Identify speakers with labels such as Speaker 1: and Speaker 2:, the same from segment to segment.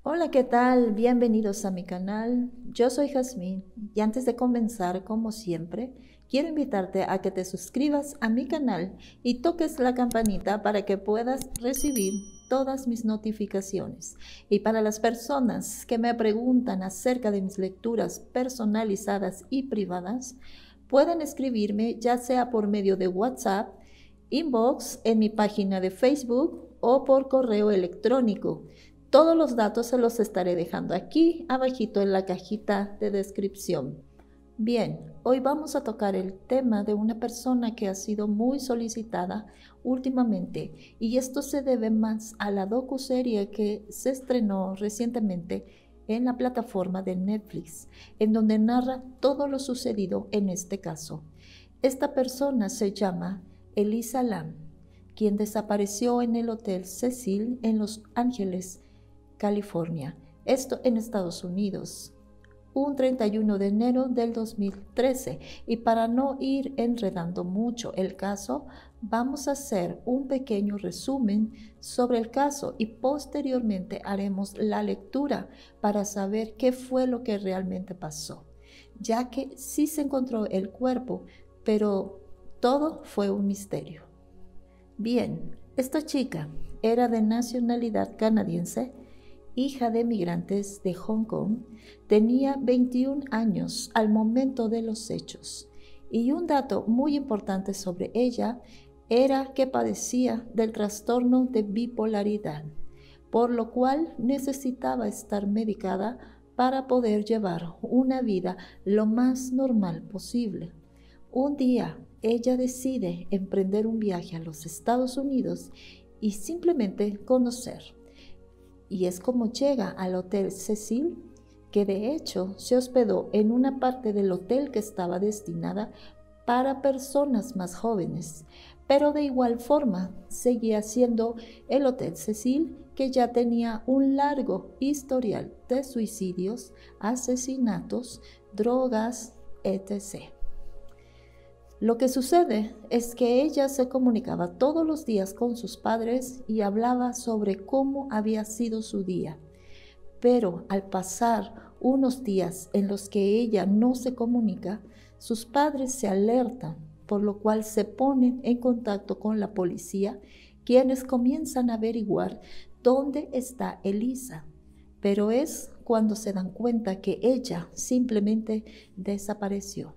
Speaker 1: Hola, ¿qué tal? Bienvenidos a mi canal. Yo soy Jazmín y antes de comenzar, como siempre, quiero invitarte a que te suscribas a mi canal y toques la campanita para que puedas recibir todas mis notificaciones. Y para las personas que me preguntan acerca de mis lecturas personalizadas y privadas, pueden escribirme ya sea por medio de WhatsApp, inbox en mi página de Facebook o por correo electrónico. Todos los datos se los estaré dejando aquí abajito en la cajita de descripción. Bien, hoy vamos a tocar el tema de una persona que ha sido muy solicitada últimamente y esto se debe más a la docuserie que se estrenó recientemente en la plataforma de Netflix, en donde narra todo lo sucedido en este caso. Esta persona se llama Elisa Lam, quien desapareció en el Hotel Cecil en Los Ángeles, California, esto en Estados Unidos, un 31 de enero del 2013. Y para no ir enredando mucho el caso, vamos a hacer un pequeño resumen sobre el caso y posteriormente haremos la lectura para saber qué fue lo que realmente pasó, ya que sí se encontró el cuerpo, pero todo fue un misterio. Bien, esta chica era de nacionalidad canadiense, hija de migrantes de Hong Kong, tenía 21 años al momento de los hechos. Y un dato muy importante sobre ella era que padecía del trastorno de bipolaridad, por lo cual necesitaba estar medicada para poder llevar una vida lo más normal posible. Un día, ella decide emprender un viaje a los Estados Unidos y simplemente conocer. Y es como llega al Hotel Cecil, que de hecho se hospedó en una parte del hotel que estaba destinada para personas más jóvenes, pero de igual forma seguía siendo el Hotel Cecil, que ya tenía un largo historial de suicidios, asesinatos, drogas, etc. Lo que sucede es que ella se comunicaba todos los días con sus padres y hablaba sobre cómo había sido su día. Pero al pasar unos días en los que ella no se comunica, sus padres se alertan, por lo cual se ponen en contacto con la policía, quienes comienzan a averiguar dónde está Elisa. Pero es cuando se dan cuenta que ella simplemente desapareció.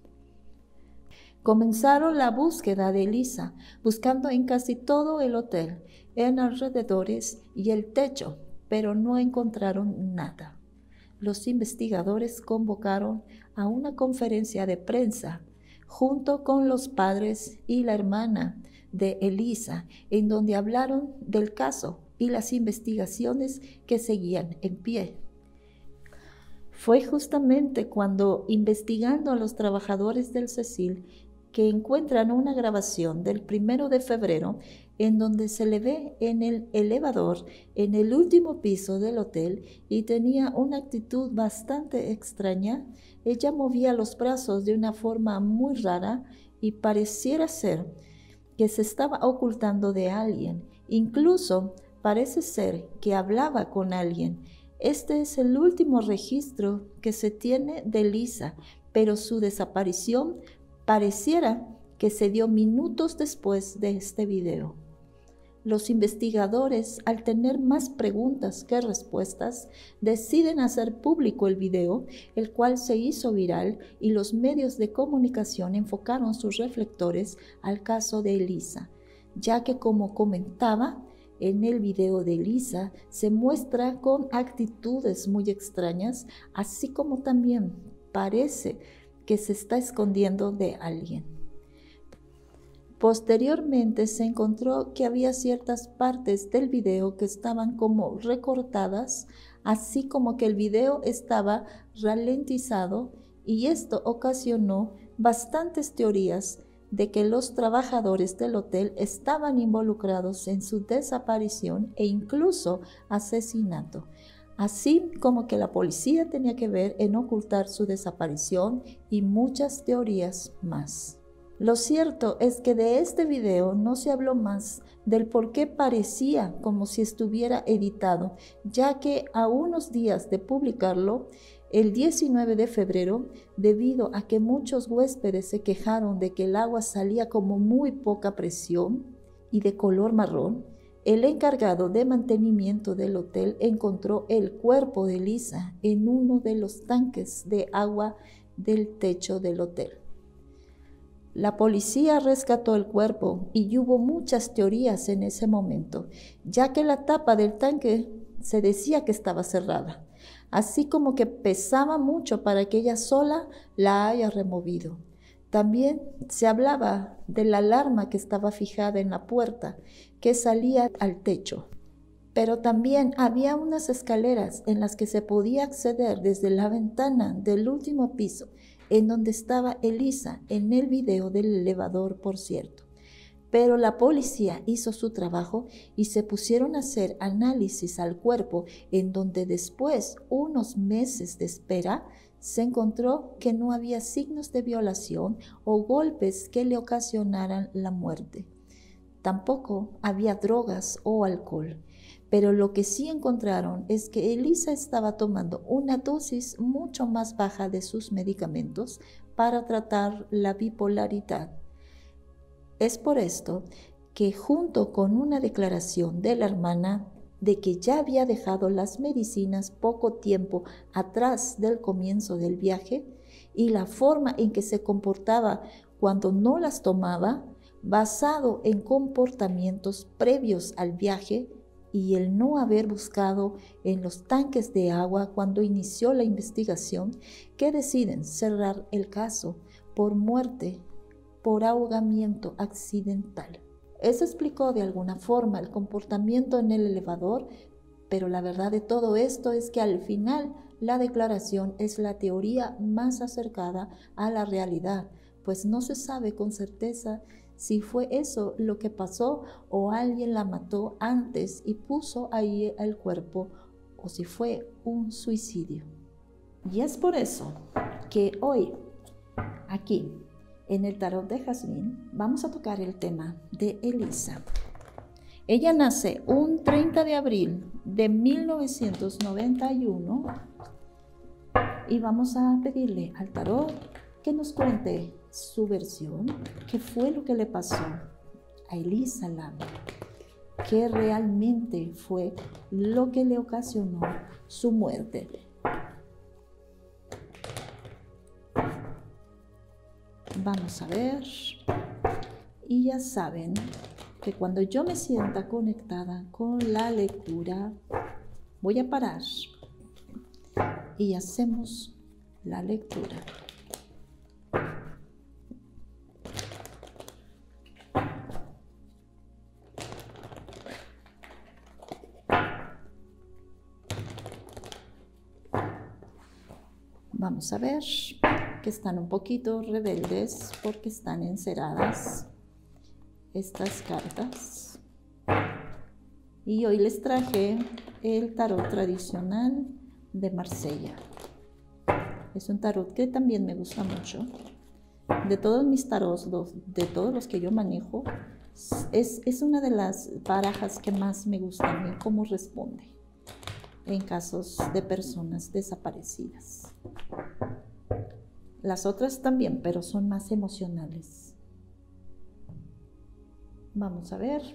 Speaker 1: Comenzaron la búsqueda de Elisa, buscando en casi todo el hotel, en alrededores y el techo, pero no encontraron nada. Los investigadores convocaron a una conferencia de prensa junto con los padres y la hermana de Elisa, en donde hablaron del caso y las investigaciones que seguían en pie. Fue justamente cuando, investigando a los trabajadores del Cecil, que encuentran una grabación del 1 de febrero en donde se le ve en el elevador en el último piso del hotel y tenía una actitud bastante extraña. Ella movía los brazos de una forma muy rara y pareciera ser que se estaba ocultando de alguien. Incluso parece ser que hablaba con alguien. Este es el último registro que se tiene de Elisa, pero su desaparición pareciera que se dio minutos después de este video. Los investigadores, al tener más preguntas que respuestas, deciden hacer público el video, el cual se hizo viral y los medios de comunicación enfocaron sus reflectores al caso de Elisa, ya que, como comentaba, en el video de Elisa se muestra con actitudes muy extrañas, así como también parece que se está escondiendo de alguien. Posteriormente se encontró que había ciertas partes del video que estaban como recortadas, así como que el video estaba ralentizado, y esto ocasionó bastantes teorías de que los trabajadores del hotel estaban involucrados en su desaparición e incluso asesinato, así como que la policía tenía que ver en ocultar su desaparición y muchas teorías más. Lo cierto es que de este video no se habló más del por qué parecía como si estuviera editado, ya que a unos días de publicarlo, el 19 de febrero, debido a que muchos huéspedes se quejaron de que el agua salía como muy poca presión y de color marrón, el encargado de mantenimiento del hotel encontró el cuerpo de Lisa en uno de los tanques de agua del techo del hotel. La policía rescató el cuerpo y hubo muchas teorías en ese momento, ya que la tapa del tanque se decía que estaba cerrada, así como que pesaba mucho para que ella sola la haya removido. También se hablaba de la alarma que estaba fijada en la puerta, que salía al techo. Pero también había unas escaleras en las que se podía acceder desde la ventana del último piso, en donde estaba Elisa en el video del elevador, por cierto. Pero la policía hizo su trabajo y se pusieron a hacer análisis al cuerpo, en donde después, unos meses de espera, se encontró que no había signos de violación o golpes que le ocasionaran la muerte. Tampoco había drogas o alcohol. Pero lo que sí encontraron es que Elisa estaba tomando una dosis mucho más baja de sus medicamentos para tratar la bipolaridad. Es por esto que, junto con una declaración de la hermana de que ya había dejado las medicinas poco tiempo atrás del comienzo del viaje, y la forma en que se comportaba cuando no las tomaba, basado en comportamientos previos al viaje, y el no haber buscado en los tanques de agua cuando inició la investigación, que deciden cerrar el caso por muerte por ahogamiento accidental. Eso explicó de alguna forma el comportamiento en el elevador, pero la verdad de todo esto es que al final la declaración es la teoría más acercada a la realidad, pues no se sabe con certeza si fue eso lo que pasó o alguien la mató antes y puso ahí el cuerpo, o si fue un suicidio. Y es por eso que hoy, aquí, en el tarot de Jazmín, vamos a tocar el tema de Elisa. Ella nace un 30 de abril de 1991 y vamos a pedirle al tarot que nos cuente su versión, qué fue lo que le pasó a Elisa Lam, qué realmente fue lo que le ocasionó su muerte. Vamos a ver, y ya saben que cuando yo me sienta conectada con la lectura, voy a parar y hacemos la lectura. Vamos a ver que están un poquito rebeldes porque están enceradas estas cartas. Y hoy les traje el tarot tradicional de Marsella. Es un tarot que también me gusta mucho. De todos mis tarots, de todos los que yo manejo, es una de las barajas que más me gusta a mí, cómo responde en casos de personas desaparecidas. Las otras también, pero son más emocionales. Vamos a ver.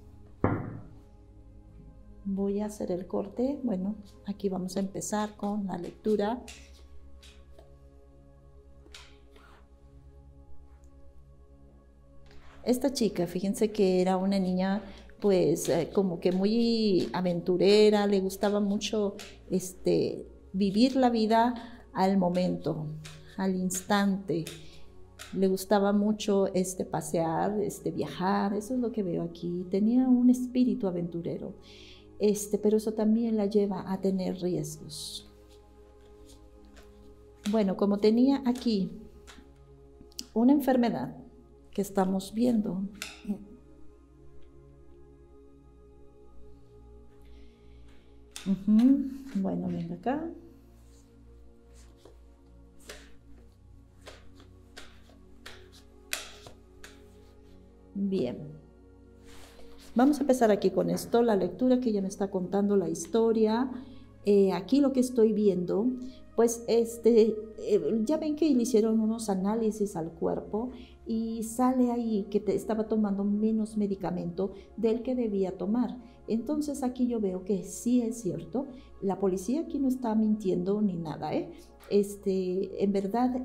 Speaker 1: Voy a hacer el corte. Bueno, aquí vamos a empezar con la lectura. Esta chica, fíjense que era una niña pues como que muy aventurera, le gustaba mucho vivir la vida al momento, al instante. Le gustaba mucho pasear, viajar, eso es lo que veo aquí. Tenía un espíritu aventurero, pero eso también la lleva a tener riesgos. Bueno, como tenía aquí una enfermedad que estamos viendo, bueno, venga acá. Bien, vamos a empezar aquí con esto, la lectura que ella me está contando, la historia. Aquí lo que estoy viendo, pues ya ven que le hicieron unos análisis al cuerpo y sale ahí que estaba tomando menos medicamento del que debía tomar. Entonces aquí yo veo que sí es cierto, la policía aquí no está mintiendo ni nada, ¿eh? En verdad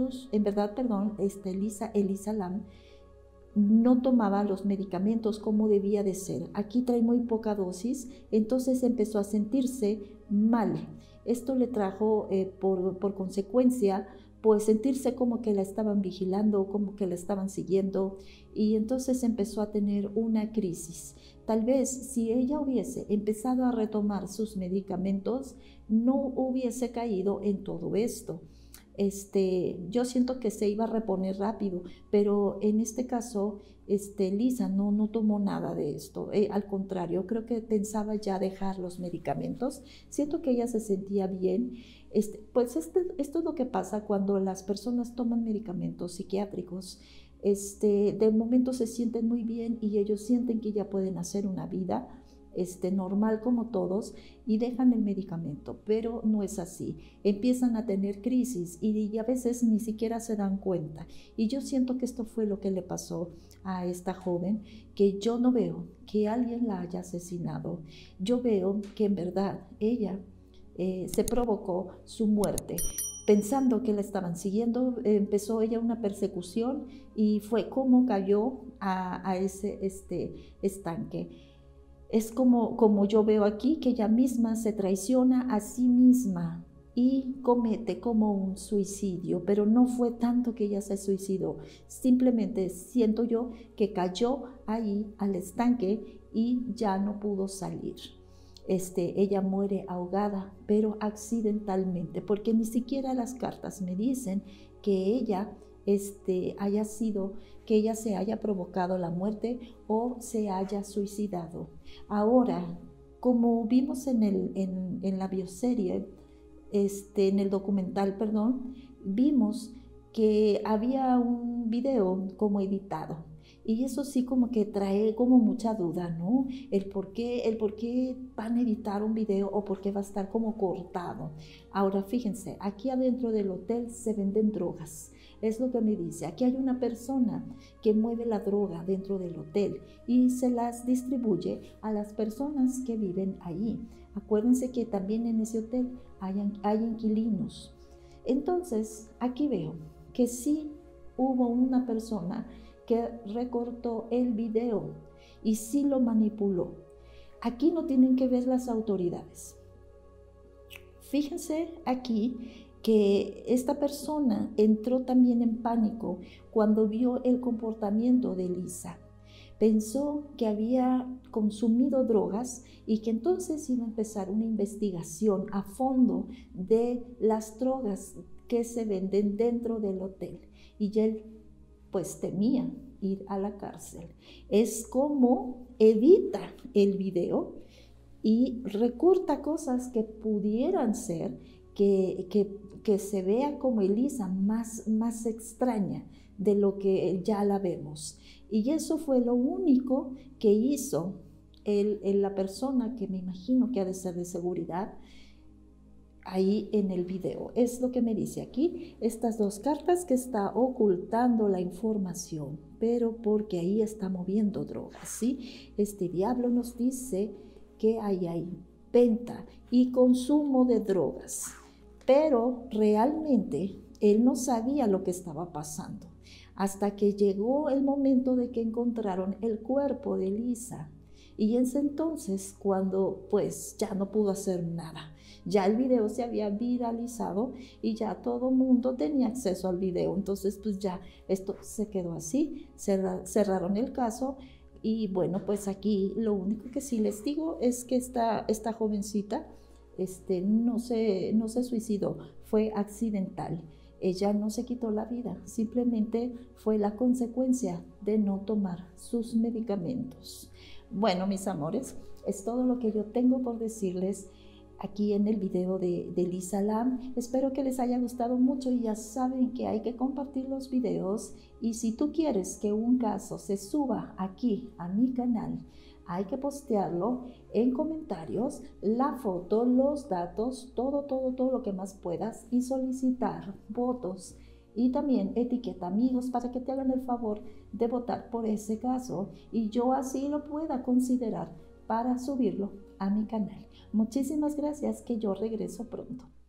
Speaker 1: Elisa Lam no tomaba los medicamentos como debía de ser. Aquí trae muy poca dosis, entonces empezó a sentirse mal. Esto le trajo por consecuencia, pues sentirse como que la estaban vigilando, como que la estaban siguiendo, y entonces empezó a tener una crisis. Tal vez si ella hubiese empezado a retomar sus medicamentos, no hubiese caído en todo esto. Yo siento que se iba a reponer rápido, pero en este caso, Lisa no tomó nada de esto. Al contrario, creo que pensaba ya dejar los medicamentos. Siento que ella se sentía bien. Esto es lo que pasa cuando las personas toman medicamentos psiquiátricos. De momento se sienten muy bien y ellos sienten que ya pueden hacer una vida normal como todos y dejan el medicamento, pero no es así. Empiezan a tener crisis y a veces ni siquiera se dan cuenta. Y yo siento que esto fue lo que le pasó a esta joven, que yo no veo que alguien la haya asesinado. Yo veo que en verdad ella se provocó su muerte. Pensando que la estaban siguiendo, empezó ella una persecución y fue como cayó a ese estanque. Es como yo veo aquí, que ella misma se traiciona a sí misma y comete como un suicidio, pero no fue tanto que ella se suicidó, simplemente siento yo que cayó ahí al estanque y ya no pudo salir. Ella muere ahogada, pero accidentalmente, porque ni siquiera las cartas me dicen que ella que ella se haya provocado la muerte o se haya suicidado. Ahora, como vimos en la bioserie, en el documental, perdón, vimos que había un video como editado. Y eso sí como que trae como mucha duda, ¿no? El por qué van a editar un video o por qué va a estar como cortado. Ahora fíjense, aquí adentro del hotel se venden drogas. Es lo que me dice. Aquí hay una persona que mueve la droga dentro del hotel y se las distribuye a las personas que viven allí. Acuérdense que también en ese hotel hay inquilinos. Entonces, aquí veo que sí hubo una persona que recortó el video y sí lo manipuló. Aquí no tienen que ver las autoridades. Fíjense aquí que esta persona entró también en pánico cuando vio el comportamiento de Lisa. Pensó que había consumido drogas y que entonces iba a empezar una investigación a fondo de las drogas que se venden dentro del hotel. Y él pues temía ir a la cárcel. Es como edita el video y recorta cosas que pudieran ser que se vea como Elisa más extraña de lo que ya la vemos. Y eso fue lo único que hizo la persona que me imagino que ha de ser de seguridad ahí en el video. Es lo que me dice aquí, estas dos cartas que está ocultando la información, pero porque ahí está moviendo drogas, ¿sí? Este diablo nos dice que hay venta y consumo de drogas, pero realmente él no sabía lo que estaba pasando hasta que llegó el momento de que encontraron el cuerpo de Lisa. Y es entonces cuando pues ya no pudo hacer nada. Ya el video se había viralizado y ya todo el mundo tenía acceso al video. Entonces pues ya esto se quedó así, cerraron el caso. Y bueno, pues aquí lo único que sí les digo es que esta jovencita no se suicidó, fue accidental. Ella no se quitó la vida, simplemente fue la consecuencia de no tomar sus medicamentos. Bueno, mis amores, es todo lo que yo tengo por decirles. aquí en el video de Lisa Lam. Espero que les haya gustado mucho y ya saben que hay que compartir los videos. Y si tú quieres que un caso se suba aquí a mi canal, hay que postearlo en comentarios, la foto, los datos, todo lo que más puedas y solicitar votos. Y también etiqueta amigos para que te hagan el favor de votar por ese caso y yo así lo pueda considerar para subirlo a mi canal. Muchísimas gracias, que yo regreso pronto.